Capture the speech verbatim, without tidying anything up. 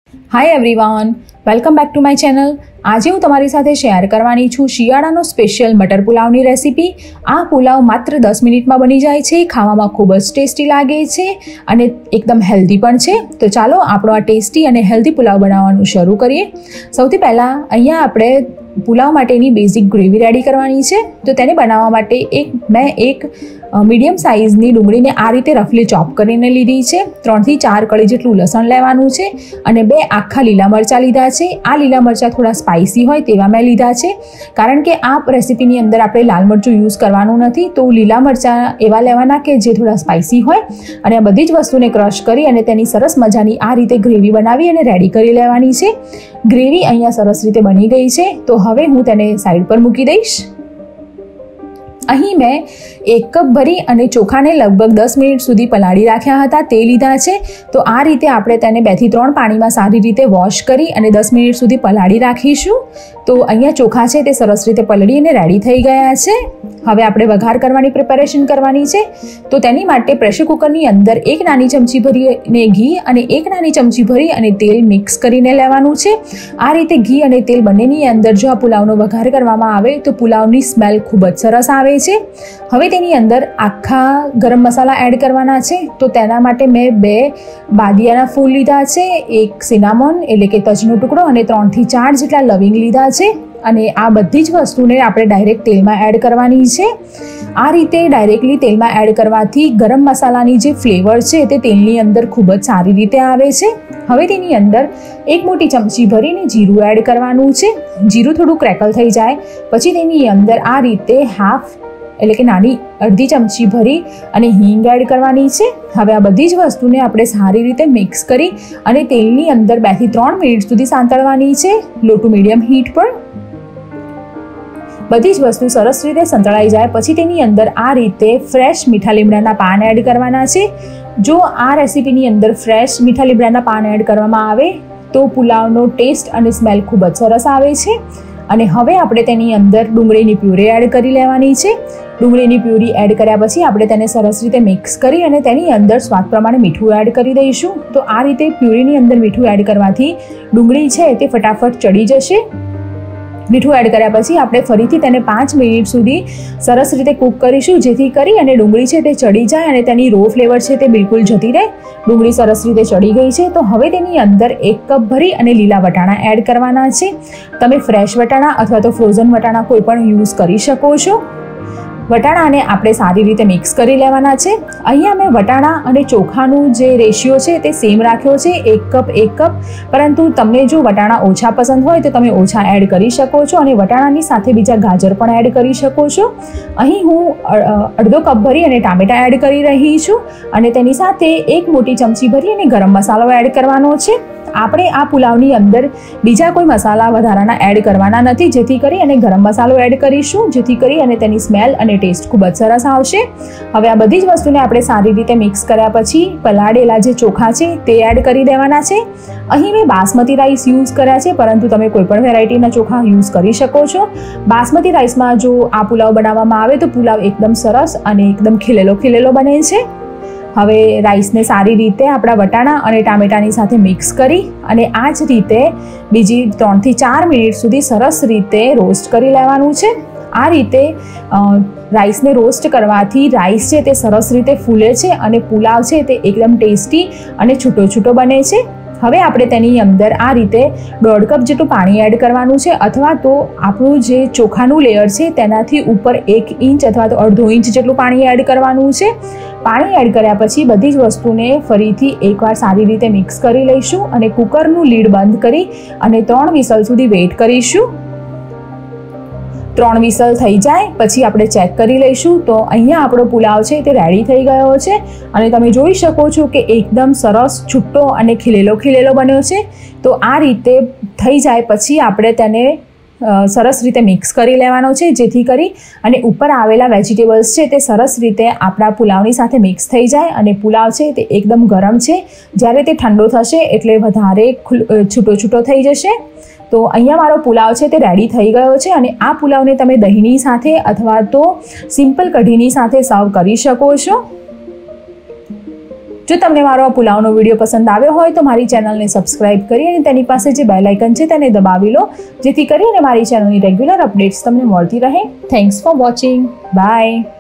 Hi everyone, welcome back to my channel. આજે હું તમારી સાથે શેર કરવાની છું શિયાળાનો સ્પેશિયલ મટર પુલાવની રેસીપી. આ પુલાવ માત્ર દસ મિનિટમાં બની જાય છે, ખાવામાં ખૂબ જ ટેસ્ટી લાગે છે અને એકદમ હેલ્ધી પણ છે. તો ચાલો આપણો આ ટેસ્ટી અને હેલ્ધી પુલાવ બનાવવાનું શરૂ કરીએ. સૌથી પહેલાં અહીંયા આપણે પુલાવ માટેની બેઝિક ગ્રેવી રેડી કરવાની છે. તો તેને બનાવવા માટે એક મેં એક મીડિયમ સાઇઝની ડુંગળીને આ રીતે રફલી ચોપ કરીને લીધી છે. ત્રણથી ચાર કળી જેટલું લસણ લેવાનું છે અને બે આખા લીલા મરચાં લીધા છે. આ લીલા મરચાં થોડા સ્પાઇસી હોય તેવા મેં લીધા છે, કારણ કે આ રેસીપીની અંદર આપણે લાલ મરચું યુઝ કરવાનું નથી. તો લીલા મરચાં એવા લેવાના કે જે થોડા સ્પાઇસી હોય. અને આ બધી જ વસ્તુને ક્રશ કરી અને તેની સરસ મજાની આ રીતે ગ્રેવી બનાવી અને રેડી કરી લેવાની છે. ગ્રેવી અહીંયા સરસ રીતે બની ગઈ છે. તો હવે હું તેને સાઈડ પર મૂકી દઈશ. અહીં મેં એક કપ ભરી અને ચોખાને લગભગ દસ મિનિટ સુધી પલાળી રાખ્યા હતા તે લીધા છે. તો આ રીતે આપણે તેને બેથી ત્રણ પાણીમાં સારી રીતે વોશ કરી અને દસ મિનિટ સુધી પલાળી રાખીશું. તો અહીંયા ચોખા છે તે સરસ રીતે પલળીને રેડી થઈ ગયા છે. હવે આપણે વઘાર કરવાની પ્રિપેરેશન કરવાની છે. તો તેની માટે પ્રેશર કુકરની અંદર એક નાની ચમચી ભરીને ઘી અને એક નાની ચમચી ભરી અને તેલ મિક્સ કરીને લેવાનું છે. આ રીતે ઘી અને તેલ બંનેની અંદર જો આ પુલાવનો વઘાર કરવામાં આવે તો પુલાવની સ્મેલ ખૂબ જ સરસ આવે છે. હવે તેની અંદર આખા ગરમ મસાલા એડ કરવાના છે. તો તેના માટે મેં બે બાદિયાના ફૂલ લીધા છે, એક સિનામોન એટલે કે તજનો ટુકડો અને ત્રણથી ચાર જેટલા લવિંગ લીધા છે. અને આ બધી જ વસ્તુને આપણે ડાયરેક્ટ તેલમાં એડ કરવાની છે. આ રીતે ડાયરેક્ટલી તેલમાં એડ કરવાથી ગરમ મસાલાની જે ફ્લેવર છે તે તેલની અંદર ખૂબ જ સારી રીતે આવે છે. હવે તેની અંદર એક મોટી ચમચી ભરીને જીરું એડ કરવાનું છે. જીરું થોડું ક્રેકલ થઈ જાય પછી તેની અંદર આ રીતે હાફ એટલે કે નાની અડધી ચમચી ભરી અને હિંગ એડ કરવાની છે. હવે આ બધી જ વસ્તુને આપણે સારી રીતે મિક્સ કરી અને તેલની અંદર બે થી ત્રણ મિનિટ સુધી સાંતળવાની છે, લો ટુ મીડિયમ હીટ પર. બધી જ વસ્તુ સરસ રીતે સંતળાઈ જાય પછી તેની અંદર આ રીતે ફ્રેશ મીઠા લીમડાના પાન એડ કરવાના છે. જો આ રેસીપીની અંદર ફ્રેશ મીઠા લીમડાના પાન એડ કરવામાં આવે તો પુલાવનો ટેસ્ટ અને સ્મેલ ખૂબ જ સરસ આવે છે. અને હવે આપણે તેની અંદર ડુંગળીની પ્યુરી એડ કરી લેવાની છે. ડુંગળીની પ્યુરી એડ કર્યા પછી આપણે તેને સરસ રીતે મિક્સ કરી અને તેની અંદર સ્વાદ પ્રમાણે મીઠું એડ કરી દઈશું. તો આ રીતે પ્યુરીની અંદર મીઠું એડ કરવાથી ડુંગળી છે તે ફટાફટ ચડી જશે. મીઠું એડ કર્યા પછી આપણે ફરીથી તેને પાંચ મિનિટ સુધી સરસ રીતે કૂક કરીશું, જેથી કરી અને ડુંગળી છે તે ચડી જાય અને તેની રો ફ્લેવર છે તે બિલકુલ જતી રહે. ડુંગળી સરસ રીતે ચડી ગઈ છે. તો હવે તેની અંદર એક કપ ભરી અને લીલા વટાણા એડ કરવાના છે. તમે ફ્રેશ વટાણા અથવા તો ફ્રોઝન વટાણા કોઈ પણ યુઝ કરી શકો છો. વટાણાને આપણે સારી રીતે મિક્સ કરી લેવાના છે. અહીંયા મેં વટાણા અને ચોખાનું જે રેશિયો છે તે સેમ રાખ્યો છે, એક કપ એક કપ. પરંતુ તમને જો વટાણા ઓછા પસંદ હોય તો તમે ઓછા એડ કરી શકો છો અને વટાણાની સાથે બીજા ગાજર પણ એડ કરી શકો છો. અહીં હું અડધો કપ ભરી અને ટામેટાં એડ કરી રહી છું અને તેની સાથે એક મોટી ચમચી ભરી અને ગરમ મસાલો એડ કરવાનો છે. આપણે આ પુલાવની અંદર બીજા કોઈ મસાલા વધારાના એડ કરવાના નથી, જેથી કરી અને ગરમ મસાલો એડ કરીશું, જેથી કરી અને તેની સ્મેલ અને ટેસ્ટ ખૂબ જ સરસ આવશે. હવે આ બધી જ વસ્તુને આપણે સારી રીતે મિક્સ કર્યા પછી પલાળેલા જે ચોખા છે તે એડ કરી દેવાના છે. અહીં મેં બાસમતી રાઈસ યુઝ કર્યા છે, પરંતુ તમે કોઈ પણ વેરાયટીના ચોખા યુઝ કરી શકો છો. બાસમતી રાઈસમાં જો આ પુલાવ બનાવવામાં આવે તો પુલાવ એકદમ સરસ અને એકદમ ખીલેલો ખીલેલો બને છે. હવે રાઈસને સારી રીતે આપણા વટાણા અને ટામેટાની સાથે મિક્સ કરી અને આ જ રીતે બીજી ત્રણથી ચાર મિનિટ સુધી સરસ રીતે રોસ્ટ કરી લેવાનું છે. આ રીતે રાઈસને રોસ્ટ કરવાથી રાઈસ છે તે સરસ રીતે ફૂલે છે અને પુલાવ છે તે એકદમ ટેસ્ટી અને છૂટો છૂટો બને છે. હવે આપણે તેની અંદર આ રીતે દોઢ કપ જેટલું પાણી એડ કરવાનું છે, અથવા તો આપણું જે ચોખાનું લેયર છે તેનાથી ઉપર એક ઇંચ અથવા તો અડધો ઇંચ જેટલું પાણી એડ કરવાનું છે. પાણી એડ કર્યા પછી બધી જ વસ્તુને ફરીથી એકવાર સારી રીતે મિક્સ કરી લઈશું અને કુકરનું લીડ બંધ કરી અને ત્રણ વિસલ સુધી વેઇટ કરીશું. ત્રણ વિસલ થઈ જાય પછી આપણે ચેક કરી લઈશું. તો અહીંયા આપણો પુલાવ છે તે રેડી થઈ ગયો છે અને તમે જોઈ શકો છો કે એકદમ સરસ છૂટો અને ખીલેલો ખીલેલો બન્યો છે. તો આ રીતે થઈ જાય પછી આપણે તેને સરસ રીતે મિક્સ કરી લેવાનો છે, જેથી કરી અને ઉપર આવેલા વેજીટેબલ્સ છે તે સરસ રીતે આપણા પુલાવની સાથે મિક્સ થઈ જાય. અને પુલાવ છે તે એકદમ ગરમ છે, જ્યારે તે ઠંડો થશે એટલે વધારે છૂટો છૂટો થઈ જશે. તો અહીંયા મારો પુલાવ છે તે રેડી થઈ ગયો છે અને આ પુલાવને તમે દહીંની સાથે અથવા તો સિમ્પલ કઢીની સાથે સર્વ કરી શકો છો. જો તમને મારો આ પુલાવનો વિડીયો પસંદ આવ્યો હોય તો મારી ચેનલને સબસ્ક્રાઇબ કરી અને તેની પાસે જે બેલ આઇકન છે તેને દબાવી લો, જેથી કરીને મારી ચેનલની રેગ્યુલર અપડેટ્સ તમને મળતી રહે. Thanks for watching. બાય.